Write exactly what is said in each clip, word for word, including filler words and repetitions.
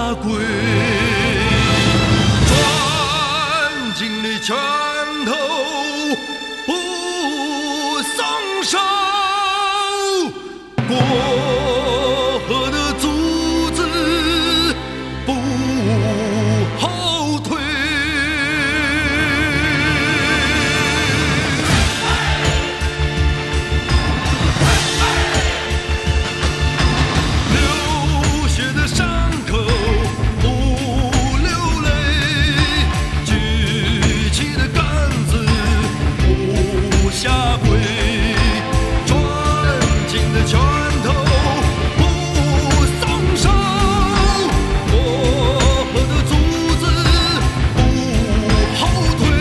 跪，攥紧你拳头不松手，过河的卒子不后退。流血的伤口不流泪，举起的杆子不下跪，攥紧的拳头不松手，过河的卒子不后退。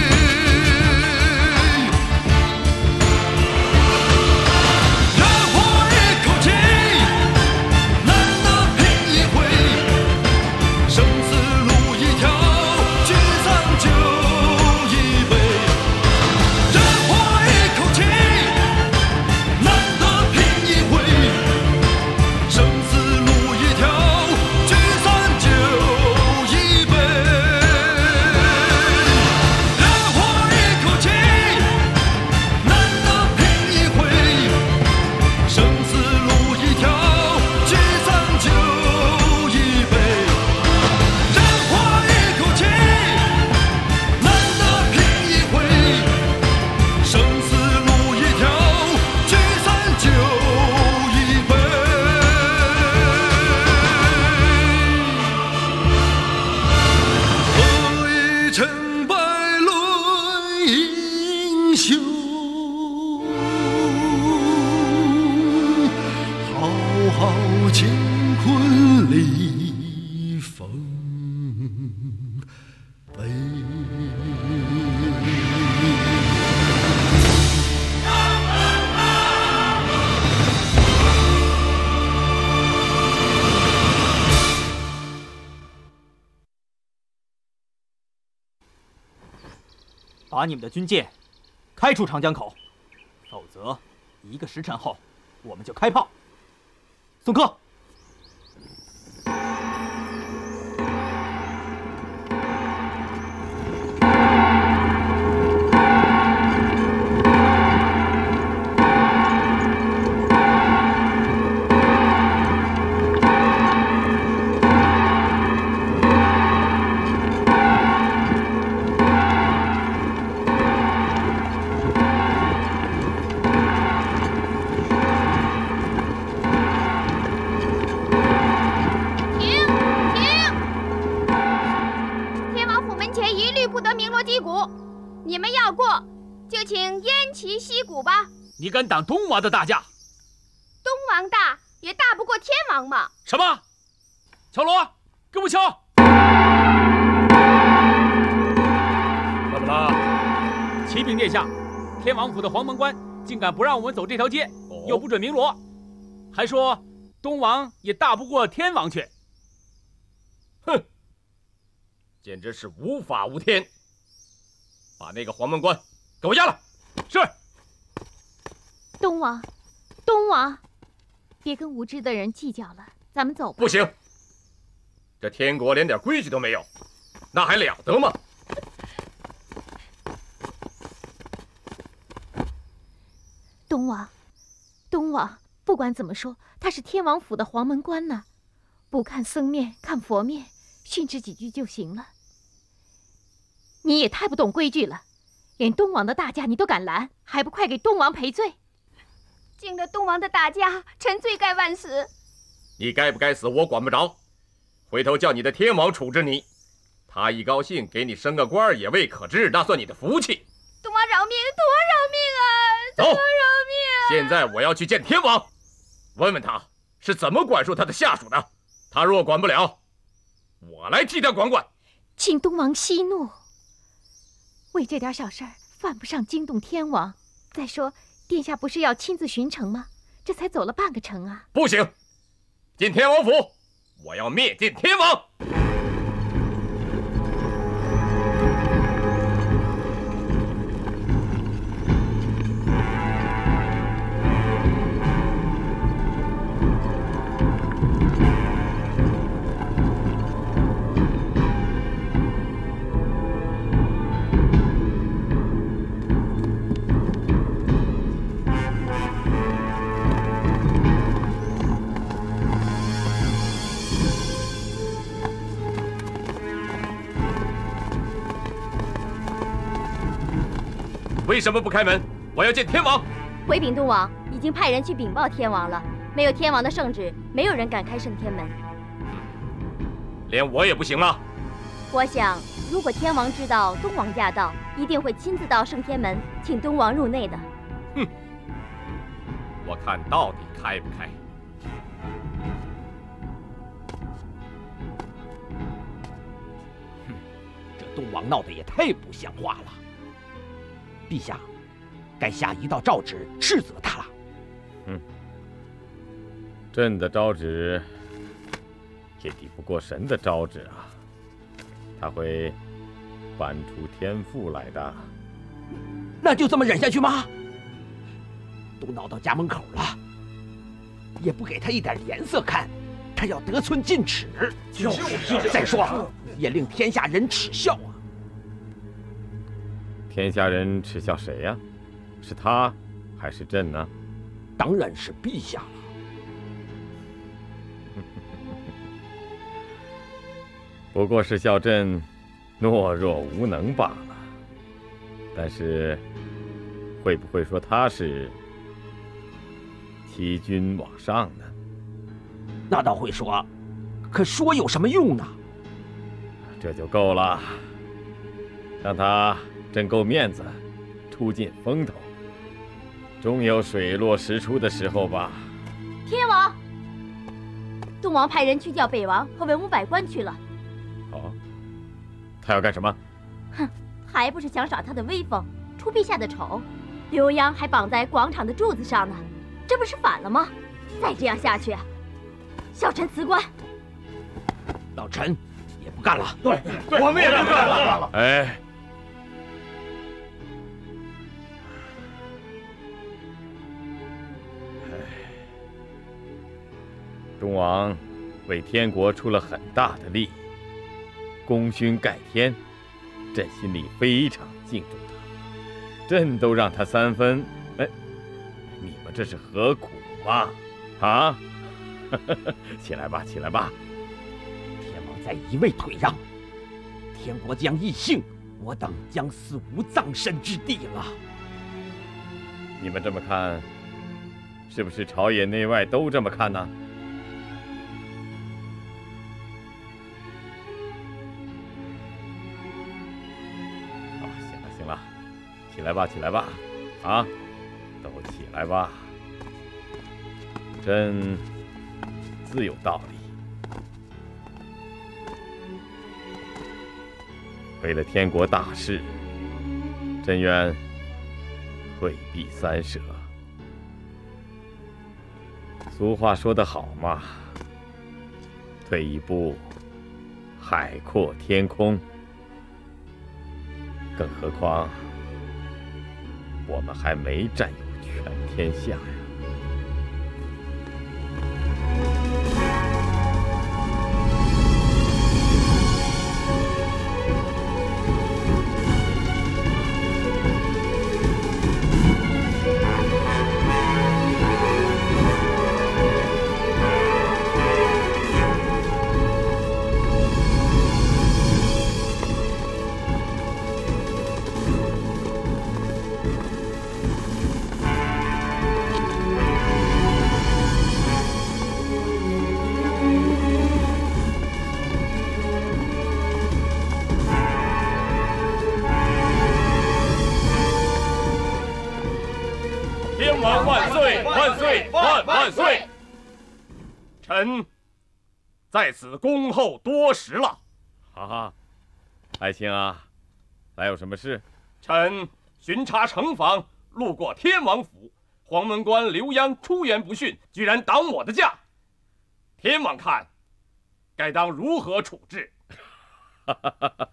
热火一口气，难得拼一回，生死路一条，聚散就一杯。热火一口气，难得拼一回，生死路一条，聚散就一杯。热火一口气，难得拼一回，生死路一条，聚散就一杯。热火一口气，难得拼一回，生死路一条，聚散就一杯。何以成败论英雄？浩浩乾坤历丰碑。 把你们的军舰开出长江口，否则一个时辰后我们就开炮。送客。 停！停！天王府门前一律不得鸣锣击鼓，你们要过就请偃旗息鼓吧。 你敢挡东王的大驾？ 东王大也大不过天王嘛。 什么？敲锣，给我敲！怎么了？启禀殿下，天王府的黄门官竟敢不让我们走这条街， 哦又不准鸣锣，还说东王也大不过天王去。 哼，简直是无法无天！把那个黄门官给我押来。 是。 东王，东王，别跟无知的人计较了，咱们走吧。 不行，这天国连点规矩都没有，那还了得吗？ 东王，东王，不管怎么说，他是天王府的黄门官呢，不看僧面看佛面，训斥几句就行了。你也太不懂规矩了，连东王的大驾你都敢拦，还不快给东王赔罪？敬了东王的大驾，臣罪该万死。 你该不该死我管不着，回头叫你的天王处置你，他一高兴给你升个官儿也未可知，那算你的福气。 东王饶命，东王饶命啊！ 走， 东王饶命啊！ 现在我要去见天王，问问他是怎么管束他的下属的。他若管不了，我来替他管管。 请东王息怒，为这点小事儿犯不上惊动天王。再说，殿下不是要亲自巡城吗？这才走了半个城啊！ 不行，进天王府，我要灭尽天王。 为什么不开门？我要见天王。 回禀东王，已经派人去禀报天王了。没有天王的圣旨，没有人敢开圣天门。 连我也不行了。 我想，如果天王知道东王驾到，一定会亲自到圣天门，请东王入内的。 哼，我看到底开不开。 哼，这东王闹得也太不像话了。陛下，该下一道诏旨斥责他了。 嗯，朕的诏旨也抵不过神的诏旨啊！他会搬出天父来的。 那就这么忍下去吗？都闹到家门口了，也不给他一点颜色看，他要得寸进尺。就是，再说也令天下人耻笑啊！ 天下人耻笑谁呀？是他还是朕呢？ 当然是陛下了。 不过是笑朕懦弱无能罢了。但是，会不会说他是欺君罔上呢？ 那倒会说，可说有什么用呢？ 这就够了，让他挣够面子，出尽风头，终有水落石出的时候吧。 天王，东王派人去叫北王和文武百官去了。 哦，他要干什么？ 哼，还不是想耍他的威风，出陛下的丑。刘央还绑在广场的柱子上呢，这不是反了吗？再这样下去，小臣辞官。 老臣也不干了。 对，我们也不干了。 哎，东王为天国出了很大的力，功勋盖天，朕心里非常敬重他，朕都让他三分。哎，你们这是何苦嘛？啊！起来吧，起来吧！ 天王再一味退让，天国将异姓，我等将死无葬身之地了。 你们这么看，是不是朝野内外都这么看呢？啊，行了行了，起来吧起来吧，啊，都起来吧。朕自有道理。为了天国大事，朕愿退避三舍。俗话说得好嘛，退一步，海阔天空。更何况，我们还没占有全天下呀。 天王万岁！万岁！万万岁！臣在此恭候多时了。 哈哈，爱卿啊，来有什么事？ 臣巡查城防，路过天王府，黄门官刘央出言不逊，居然挡我的驾。天王看，该当如何处置？ 哈哈哈哈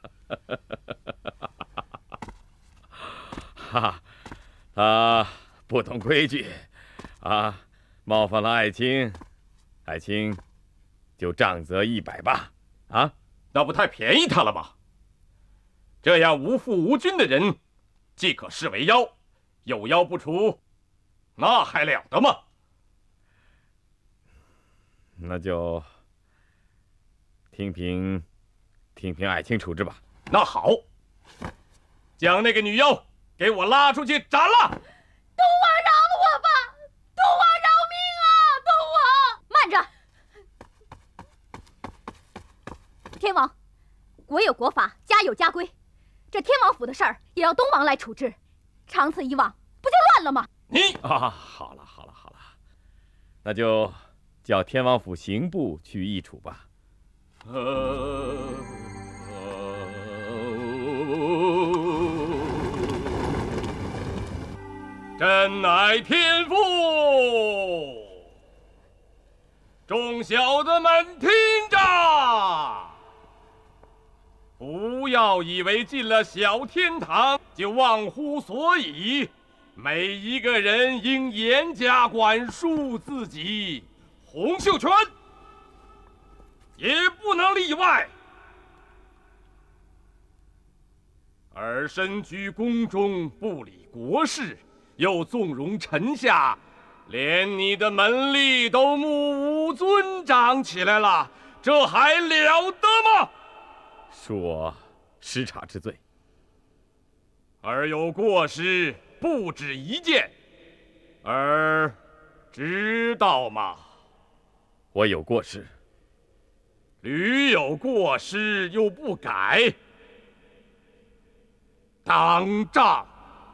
哈哈！他不懂规矩，啊，冒犯了爱卿，爱卿就杖责一百吧。啊， 那不太便宜他了吗？这样无父无君的人，既可视为妖，有妖不除，那还了得吗？ 那就听凭听凭爱卿处置吧。 那好，将那个女妖给我拉出去斩了！ 东王饶了我吧！东王饶命啊！东王，慢着！天王，国有国法，家有家规，这天王府的事儿也要东王来处置。长此以往，不就乱了吗？ 你啊，好了好了好了，那就叫天王府刑部去议处吧。 呃，朕乃天父，众小子们听着，不要以为进了小天堂就忘乎所以，每一个人应严加管束自己。洪秀全也不能例外。而身居宫中，不理国事，又纵容臣下，连你的门吏都目无尊长起来了，这还了得吗？ 恕我失察之罪。 而有过失不止一件，而知道吗？ 我有过失， 屡有过失又不改，当杖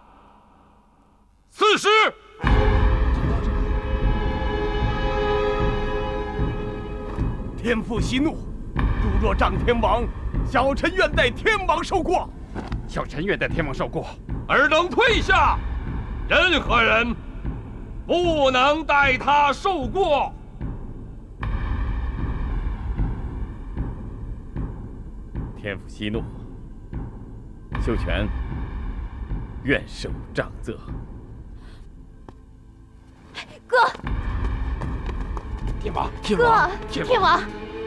刺史。 天父息怒，如若仗天王，小臣愿代天王受过。 小臣愿代天王受过。 尔等退下，任何人不能代他受过。 天父息怒，秀全愿受杖责。 哥， 天王， 天王，天王，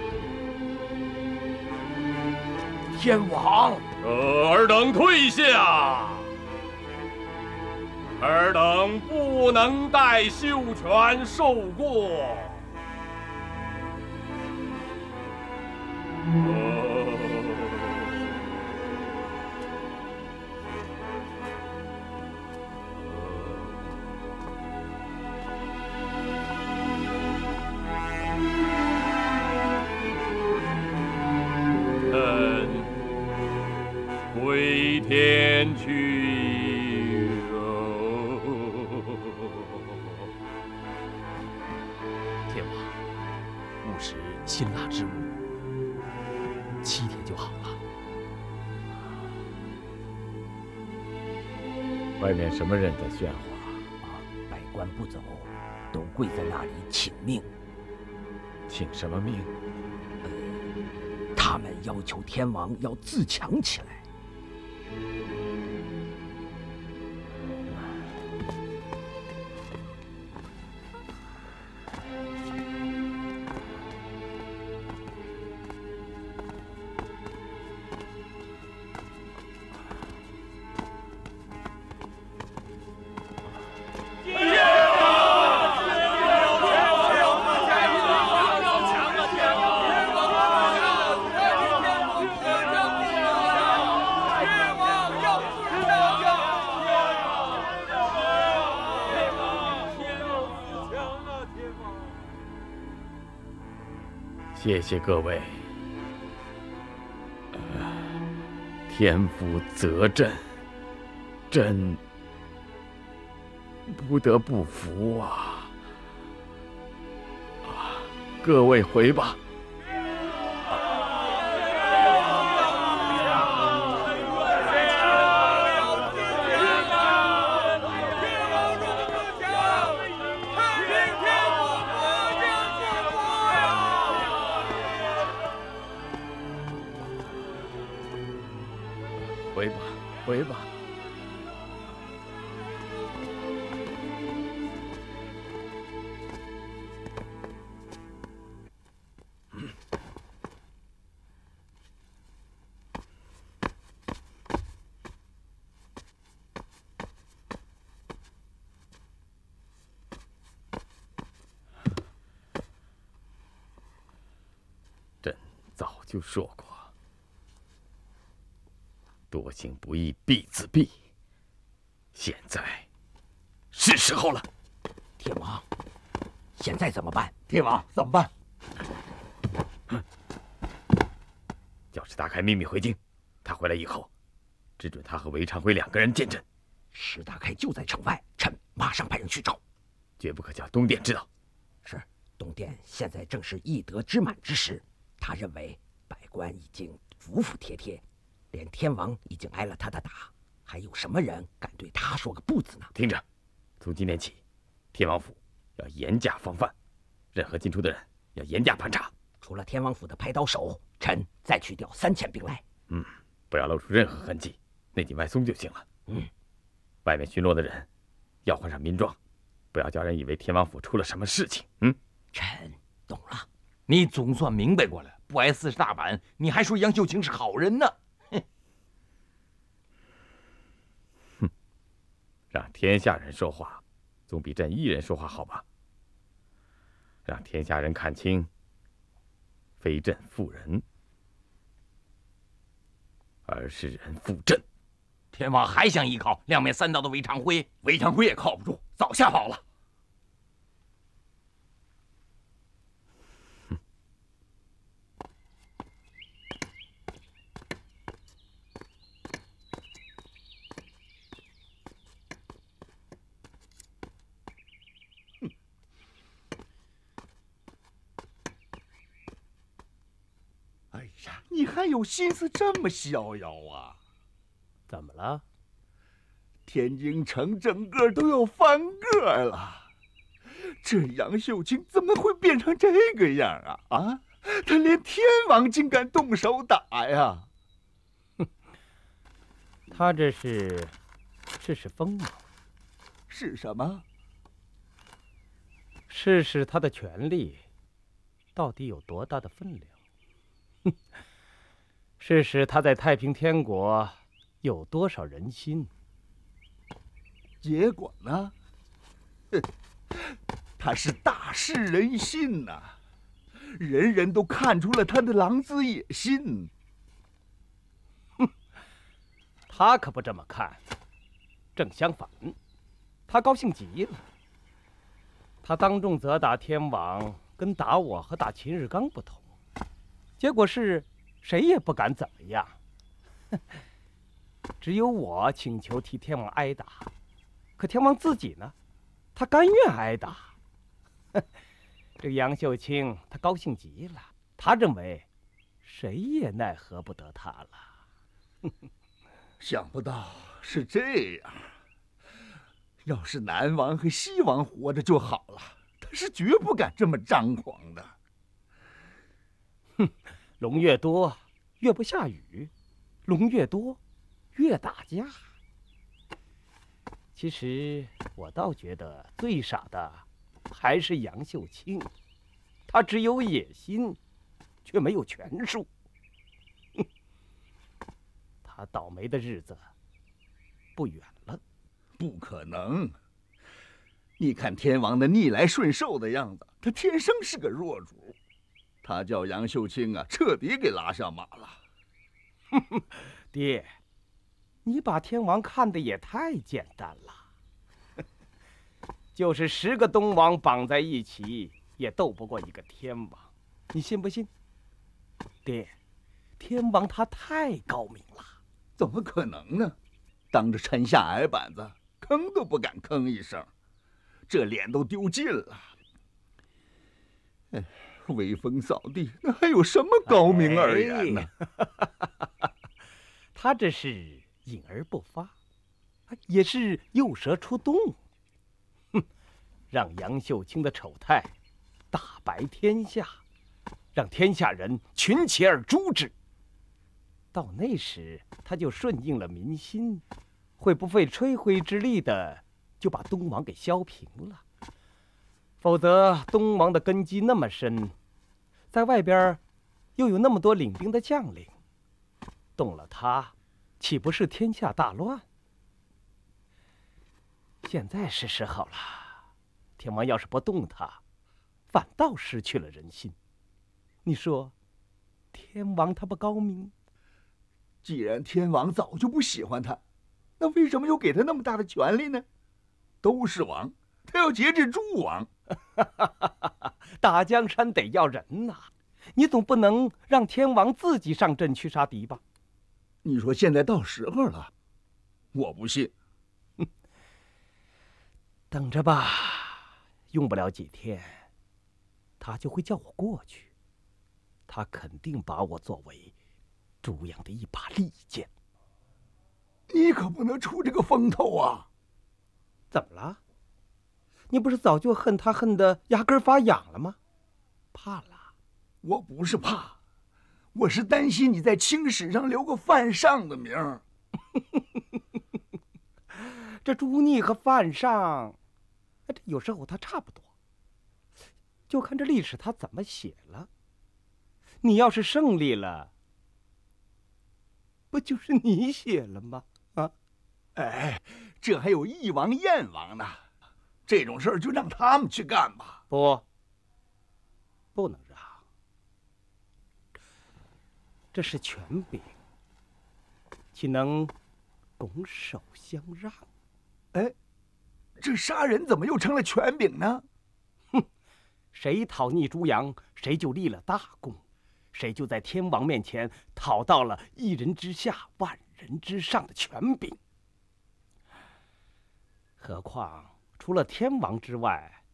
天王， 呃，尔等退下，尔等不能代秀全受过。呃归天去哦！ 天王，勿使辛辣之物，七天就好了。 外面什么人在喧哗？ 啊，百官不走，都跪在那里请命。 请什么命？ 呃，他们要求天王要自强起来。 谢谢各位，呃，天父责朕，朕不得不服啊！啊，各位回吧。回吧，回吧。朕早就说过。多行不义必自毙。 现在是时候了。 天王，现在怎么办？ 天王怎么办？ 叫石大开秘密回京，他回来以后，只准他和韦长辉两个人见阵。 石大开就在城外，臣马上派人去找， 绝不可叫东殿知道。 是，东殿现在正是义德之满之时，他认为百官已经服服帖帖，连天王已经挨了他的打，还有什么人敢对他说个不字呢？ 听着，从今天起，天王府要严加防范，任何进出的人要严加盘查。 除了天王府的拍刀手，臣再去调三千兵来。 嗯，不要露出任何痕迹，内紧外松就行了。 嗯， 外面巡逻的人要换上民装，不要叫人以为天王府出了什么事情。嗯， 臣懂了。 你总算明白过来，不挨四十大板，你还说杨秀清是好人呢？ 哼，哼，让天下人说话，总比朕一人说话好吧？让天下人看清，非朕负人，而是人负朕。 天王还想依靠两面三刀的韦长辉，韦长辉也靠不住，早吓跑了。 哎呀，你还有心思这么逍遥啊？ 怎么了？ 天津城整个都要翻个了，这杨秀清怎么会变成这个样啊？啊，他连天王竟敢动手打呀！ 哼，他这是试试锋芒。 是什么？ 试试他的权力到底有多大的分量。哼，试试他在太平天国有多少人心。 结果呢？哼，他是大失人心呐、啊，人人都看出了他的狼子野心。 哼，他可不这么看，正相反，他高兴极了。他当众责打天王，跟打我和打秦日刚不同，结果是谁也不敢怎么样。只有我请求替天王挨打，可天王自己呢，他甘愿挨打。这个杨秀清他高兴极了，他认为谁也奈何不得他了。 想不到是这样。要是南王和西王活着就好了，他是绝不敢这么张狂的。 哼，龙越多，越不下雨；龙越多，越打架。其实我倒觉得最傻的还是杨秀清，他只有野心，却没有权术。哼，他倒霉的日子不远了。 不可能！你看天王那逆来顺受的样子，他天生是个弱主。他叫杨秀清啊，彻底给拉下马了。 哼哼，爹，你把天王看得也太简单了。就是十个东王绑在一起，也斗不过一个天王，你信不信？爹，天王他太高明了。 怎么可能呢？当着臣下矮板子，吭都不敢吭一声，这脸都丢尽了。哎，威风扫地，那还有什么高明而言呢？ 哎、他这是隐而不发，也是诱蛇出洞。哼，让杨秀清的丑态大白天下，让天下人群起而诛之。到那时，他就顺应了民心，会不费吹灰之力的就把东王给削平了。否则，东王的根基那么深，在外边又有那么多领兵的将领，动了他，岂不是天下大乱？现在是时候了，天王要是不动他，反倒失去了人心。你说，天王他不高明？ 既然天王早就不喜欢他， 那为什么又给他那么大的权力呢？都是王，他要节制诸王。 打江山得要人呐，你总不能让天王自己上阵去杀敌吧？ 你说现在到时候了，我不信。 等着吧，用不了几天，他就会叫我过去。他肯定把我作为猪羊的一把利剑。 你可不能出这个风头啊！ 怎么了？你不是早就恨他恨得牙根发痒了吗？怕了？ 我不是怕，我是担心你在青史上留个犯上的名儿。 这朱逆和犯上，这有时候他差不多，就看这历史他怎么写了。你要是胜利了，不就是你写了吗？啊， 哎，这还有翼王、燕王呢，这种事儿就让他们去干吧。 不，不能让，这是权柄，岂能拱手相让？ 哎，这杀人怎么又成了权柄呢？ 哼，谁讨逆猪羊，谁就立了大功。谁就在天王面前讨到了一人之下万人之上的权柄。何况除了天王之外，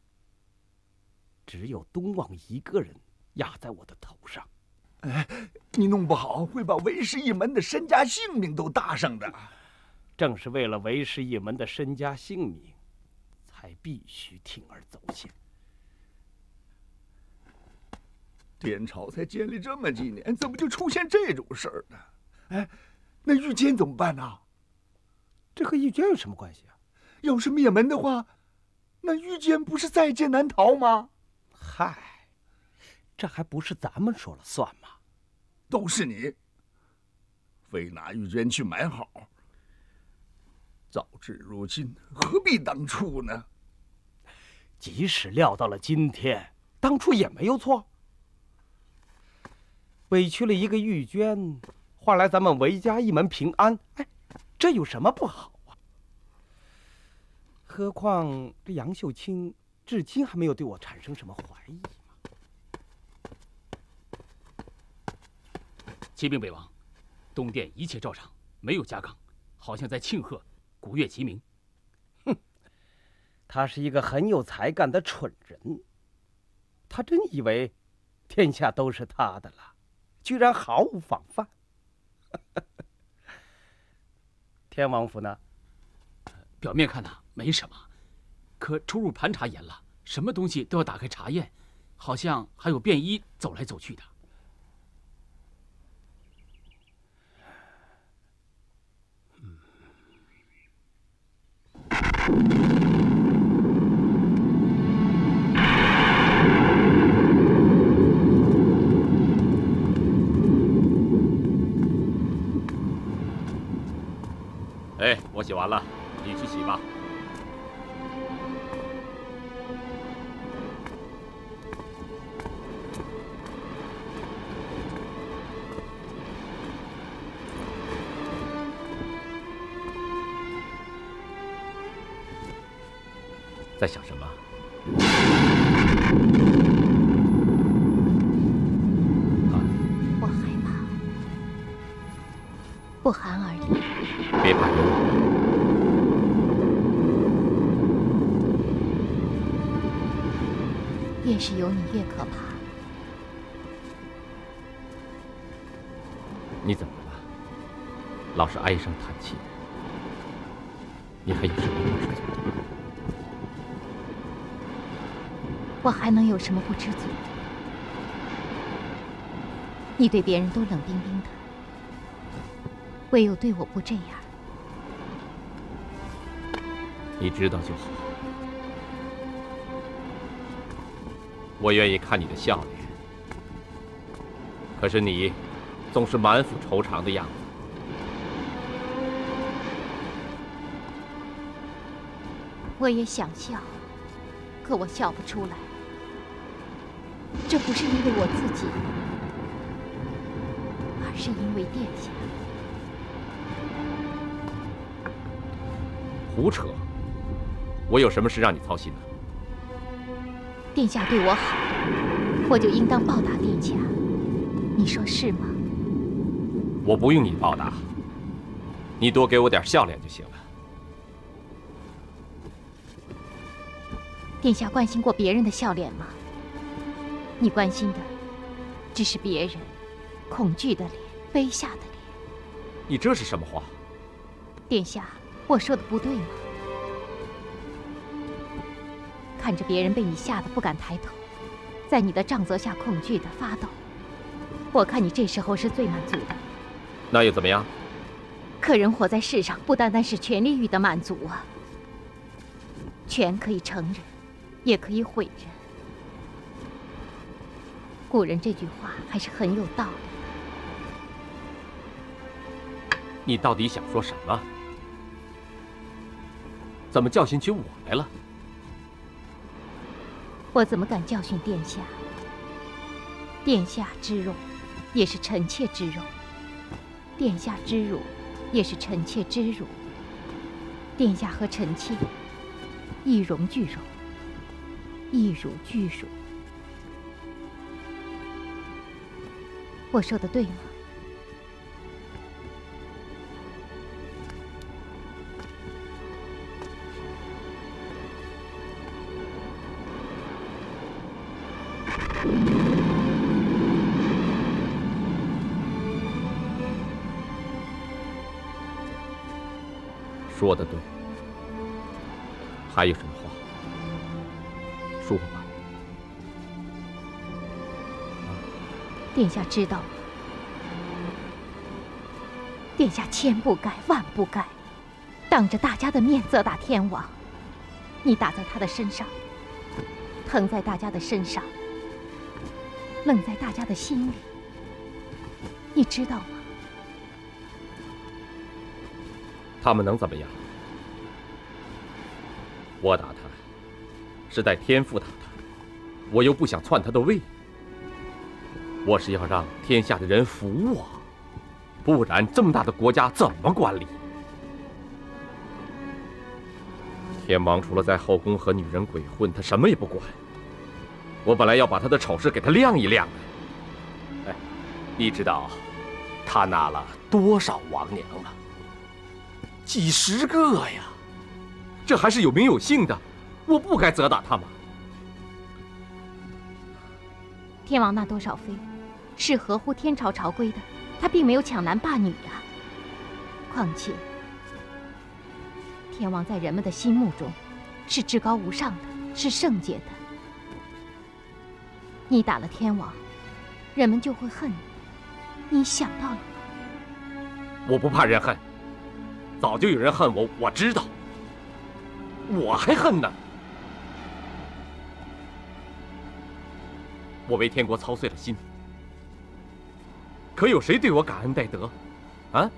只有东望一个人压在我的头上。 哎，你弄不好会把韦氏一门的身家性命都搭上的。 正是为了韦氏一门的身家性命，才必须铤而走险。 天朝才建立这么几年，怎么就出现这种事儿呢？哎，那玉坚怎么办呢？ 这和玉坚有什么关系啊？ 要是灭门的话，那玉坚不是在劫难逃吗？ 嗨，这还不是咱们说了算吗？ 都是你，非拿玉坚去买好。早知如今，何必当初呢？ 即使料到了今天，当初也没有错。委屈了一个玉娟，换来咱们韦家一门平安，哎，这有什么不好啊？何况这杨秀清至今还没有对我产生什么怀疑嘛。 启禀北王，东殿一切照常，没有加岗，好像在庆贺鼓乐齐鸣。 哼，他是一个很有才干的蠢人，他真以为天下都是他的了。居然毫无防范。天王府呢？ 表面看呢没什么，可出入盘查严了，什么东西都要打开查验，好像还有便衣走来走去的。 哎，我洗完了，你去洗吧。在想什么？ 我害怕，不寒而栗。 别怕，有我。 越是有你越可怕。 你怎么了？老是唉声叹气的。你还有什么不知足的？ 我还能有什么不知足的？你对别人都冷冰冰的，唯有对我不这样。 你知道就好。我愿意看你的笑脸，可是你总是满腹愁肠的样子。 我也想笑，可我笑不出来。这不是因为我自己，而是因为殿下。 胡扯！我有什么事让你操心呢？ 殿下对我好，我就应当报答殿下，你说是吗？ 我不用你报答，你多给我点笑脸就行了。 殿下关心过别人的笑脸吗？你关心的只是别人恐惧的脸、卑下的脸。 你这是什么话？ 殿下，我说的不对吗？看着别人被你吓得不敢抬头，在你的杖责下恐惧的发抖，我看你这时候是最满足的。 那又怎么样？ 可人活在世上，不单单是权力欲的满足啊。权可以成人，也可以毁人。古人这句话还是很有道理。 你到底想说什么？怎么教训起我来了？ 我怎么敢教训殿下？殿下之荣，也是臣妾之荣；殿下之辱，也是臣妾之辱。殿下和臣妾一荣俱荣，一辱俱辱。我说的对吗？ 说的对，还有什么话说吧。 殿下知道吗？殿下千不该万不该，当着大家的面责打天王。你打在他的身上，疼在大家的身上，冷在大家的心里，你知道吗？ 他们能怎么样？我打他，是代天父打他，我又不想篡他的位。我是要让天下的人服我，不然这么大的国家怎么管理？天王除了在后宫和女人鬼混，他什么也不管。我本来要把他的丑事给他亮一亮的。哎，你知道他纳了多少王娘吗？几十个呀，这还是有名有姓的，我不该责打他吗？ 天王纳多少妃，是合乎天朝朝规的，他并没有抢男霸女呀。况且，天王在人们的心目中是至高无上的，是圣洁的。你打了天王，人们就会恨你，你想到了吗？ 我不怕人恨。早就有人恨我，我知道，我还恨呢。我为天国操碎了心，可有谁对我感恩戴德？啊？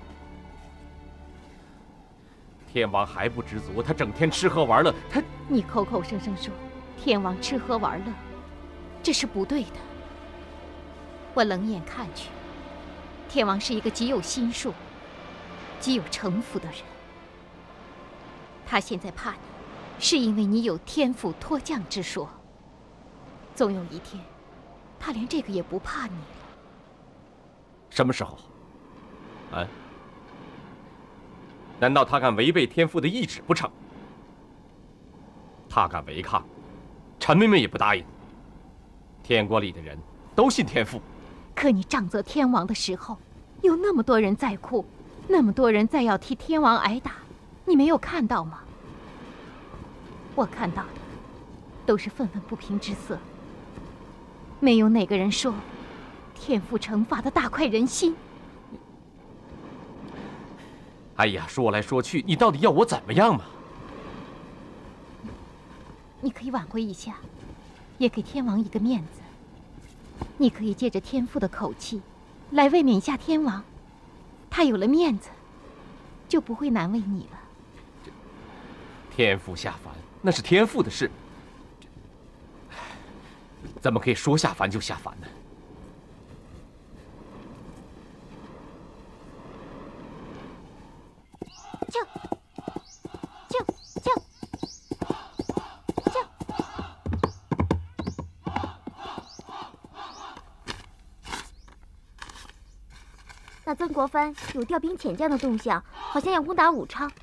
天王还不知足，他整天吃喝玩乐，他…… 你口口声声说天王吃喝玩乐，这是不对的。我冷眼看去，天王是一个极有心术、极有城府的人。他现在怕你，是因为你有天父脱绛之说。总有一天，他连这个也不怕你了。 什么时候？啊？难道他敢违背天父的意志不成？他敢违抗，臣妹妹也不答应。天国里的人都信天父， 可你杖责天王的时候，有那么多人在哭，那么多人在要替天王挨打，你没有看到吗？我看到的都是愤愤不平之色，没有哪个人说天父惩罚的大快人心。 哎呀，说来说去，你到底要我怎么样嘛？ 你可以挽回一下，也给天王一个面子。你可以借着天父的口气，来慰勉一下天王，他有了面子，就不会难为你了。 天父下凡，那是天父的事，怎么可以说下凡就下凡呢？ 就就那曾国藩有调兵遣将的动向，好像要攻打武昌。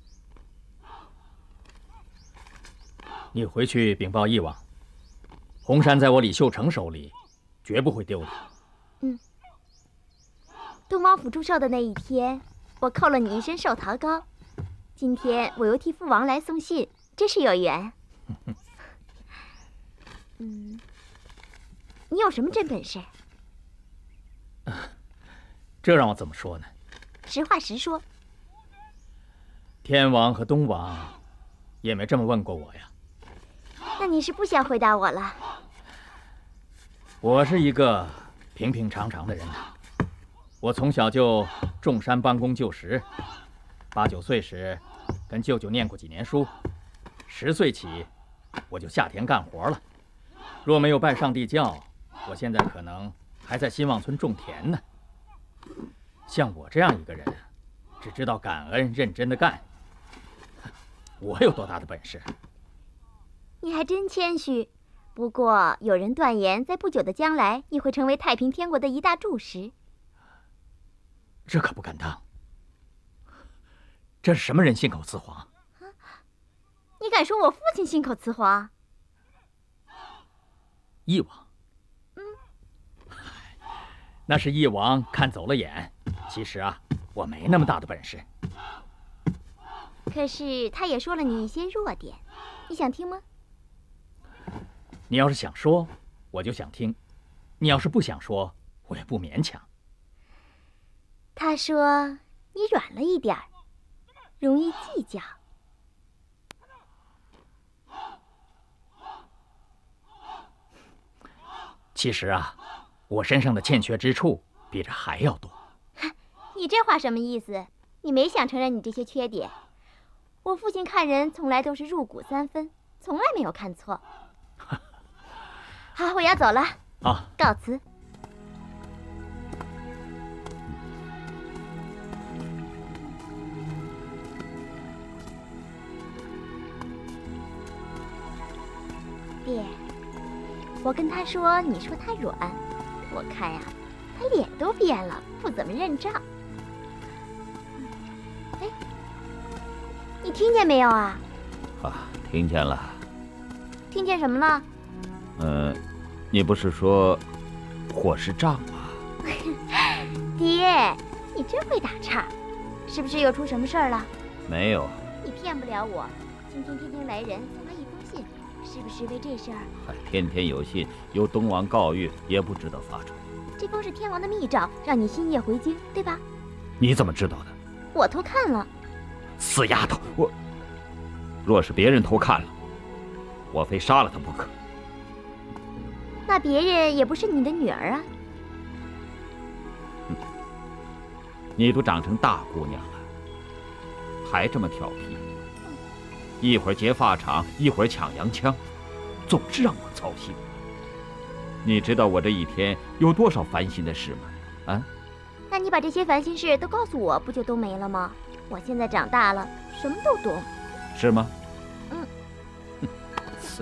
你回去禀报义王，红山在我李秀成手里，绝不会丢的。 嗯。东王府祝寿的那一天，我扣了你一身寿桃糕。今天我又替父王来送信，真是有缘。嗯，你有什么真本事？ 这让我怎么说呢？ 实话实说。 天王和东王也没这么问过我呀。 那你是不想回答我了？ 我是一个平平常常的人呐。我从小就种山帮工救食，八九岁时跟舅舅念过几年书，十岁起我就下田干活了。若没有拜上帝教，我现在可能还在新望村种田呢。像我这样一个人，只知道感恩、认真的干，我有多大的本事？ 你还真谦虚。不过有人断言，在不久的将来，你会成为太平天国的一大柱石。 这可不敢当。这是什么人信口雌黄？ 你敢说我父亲信口雌黄？ 义王， 嗯， 那是义王看走了眼。其实啊，我没那么大的本事。 可是他也说了你一些弱点，你想听吗？ 你要是想说，我就想听；你要是不想说，我也不勉强。 他说你软了一点儿，容易计较。 其实啊，我身上的欠缺之处比这还要多。 你这话什么意思？你没想承认你这些缺点。我父亲看人从来都是入骨三分，从来没有看错。好，我要走了。 好， 告辞。爹，我跟他说，你说他软，我看呀，他脸都变了，不怎么认账。哎，你听见没有啊？ 啊，听见了。 听见什么了？ 嗯、呃，你不是说火是仗吗？ 爹，你真会打岔，是不是又出什么事儿了？ 没有。 你骗不了我。今天天庭来人送来一封信，是不是为这事儿？ 哎，天天有信，由东王告谕，也不知道发出。 这封是天王的密诏，让你星夜回京，对吧？ 你怎么知道的？ 我偷看了。 死丫头，我若是别人偷看了，我非杀了他不可。 那别人也不是你的女儿啊。 嗯，你都长成大姑娘了，还这么调皮，一会儿劫发场，一会儿抢洋枪，总是让我操心。你知道我这一天有多少烦心的事吗？啊？ 那你把这些烦心事都告诉我，不就都没了吗？我现在长大了，什么都懂。 是吗？ 嗯。 是。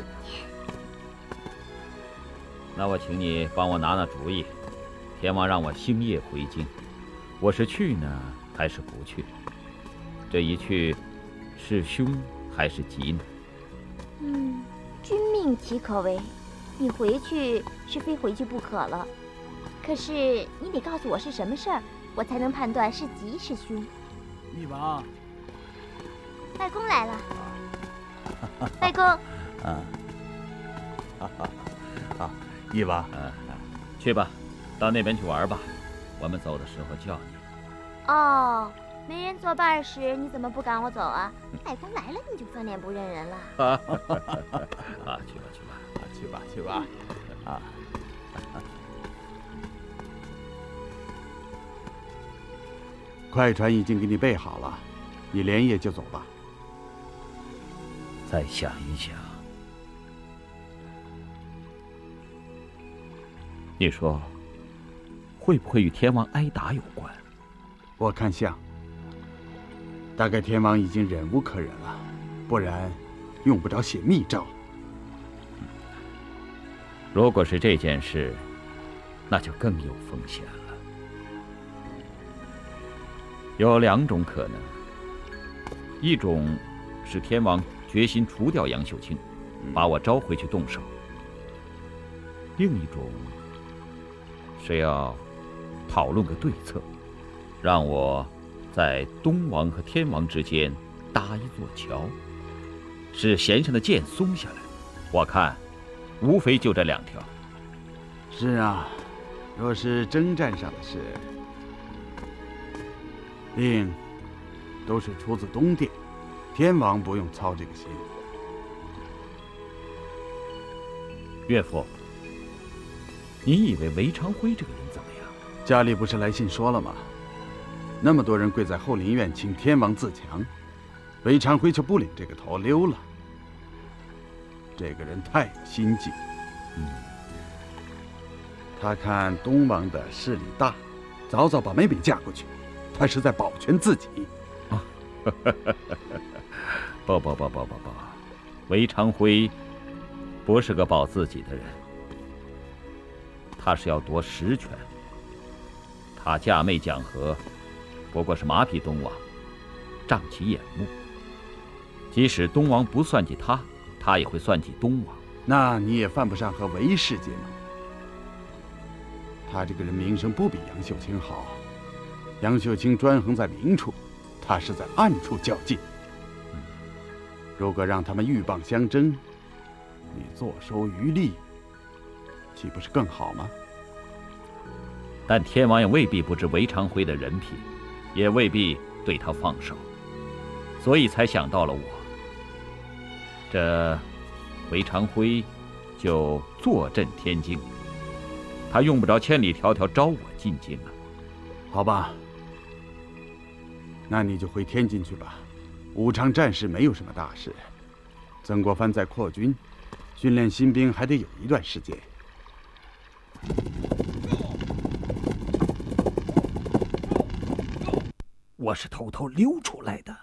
那我请你帮我拿拿主意。天王让我星夜回京，我是去呢，还是不去？这一去，是凶还是吉呢？ 嗯，君命岂可违？你回去是非回去不可了。可是你得告诉我是什么事儿，我才能判断是吉是凶。 义王， 外公来了。外公。 啊，啊，义王， 嗯，去吧，到那边去玩吧。我们走的时候叫你。 哦，没人作伴时，你怎么不赶我走啊？外公来了，你就翻脸不认人了。 啊，去吧，去吧， 啊，去吧，去吧，啊。 快船已经给你备好了，你连夜就走吧。 再想一想，你说会不会与天王挨打有关？ 我看像，大概天王已经忍无可忍了，不然用不着写密诏。 如果是这件事，那就更有风险了。 有两种可能，一种是天王决心除掉杨秀清，把我招回去动手；另一种是要讨论个对策，让我在东王和天王之间搭一座桥，使弦上的箭松下来。我看，无非就这两条。 是啊，若是征战上的事，令都是出自东殿，天王不用操这个心。 岳父，你以为韦长辉这个人怎么样？ 家里不是来信说了吗？那么多人跪在后林院请天王自强，韦长辉却不领这个头溜了。这个人太有心计。 嗯， 他看东王的势力大，早早把妹妹嫁过去，他是在保全自己。 啊，不不不不不不，韦长辉不是个保自己的人，他是要夺实权。他嫁妹讲和，不过是麻痹东王，胀其眼目。即使东王不算计他，他也会算计东王。 那你也犯不上和韦氏结盟。他这个人名声不比杨秀清好，杨秀清专横在明处，他是在暗处较劲。如果让他们鹬蚌相争，你坐收渔利，岂不是更好吗？ 但天王也未必不知韦长辉的人品，也未必对他放手，所以才想到了我。这韦长辉就坐镇天津，他用不着千里迢迢招我进京了。 好吧，那你就回天津去吧。武昌战事没有什么大事，曾国藩在扩军，训练新兵还得有一段时间。 我是偷偷溜出来的。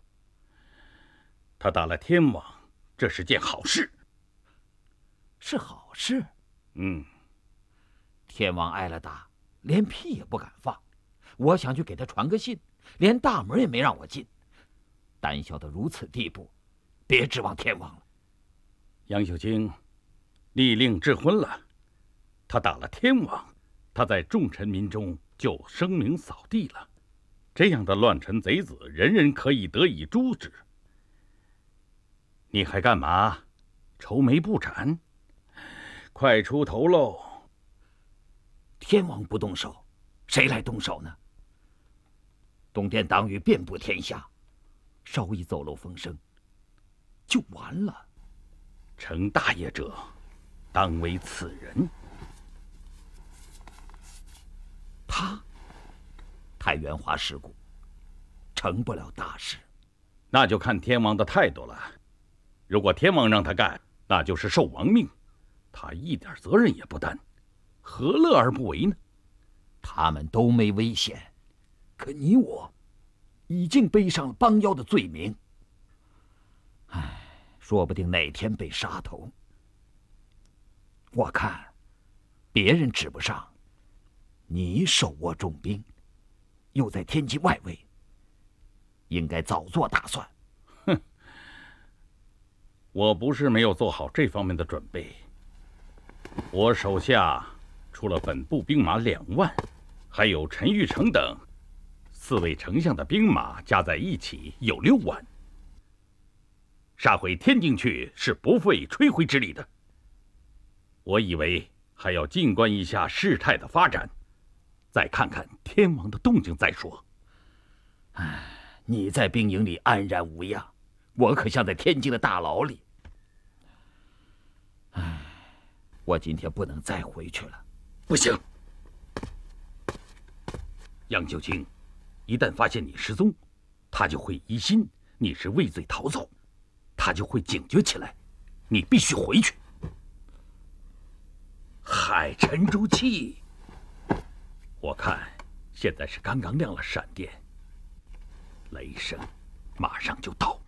他打了天王，这是件好事。 是好事。 嗯。 天王挨了打，连屁也不敢放。我想去给他传个信，连大门也没让我进。胆小到如此地步，别指望天王了。 杨秀清立令智昏了，他打了天王，他在众臣民中就声名扫地了。这样的乱臣贼子，人人可以得以诛之。你还干嘛？愁眉不展？快出头喽！ 天王不动手，谁来动手呢？东殿党羽遍布天下，稍一走漏风声，就完了。 成大业者，当为此人。 他太圆滑世故，成不了大事。 那就看天王的态度了。如果天王让他干，那就是受王命，他一点责任也不担，何乐而不为呢？ 他们都没危险，可你我已经背上了帮妖的罪名。唉，说不定哪天被杀头。我看别人指不上，你手握重兵，又在天津外围，应该早做打算。 哼，我不是没有做好这方面的准备。我手下除了本部兵马两万，还有陈玉成等四位丞相的兵马加在一起有六万。杀回天津去是不费吹灰之力的。我以为还要静观一下事态的发展，再看看天王的动静再说。 唉，你在兵营里安然无恙，我可像在天津的大牢里。唉，我今天不能再回去了。 不行，杨秀清一旦发现你失踪，他就会疑心你是畏罪逃走，他就会警觉起来，你必须回去。海沉住气，我看现在是刚刚亮了闪电，雷声马上就到。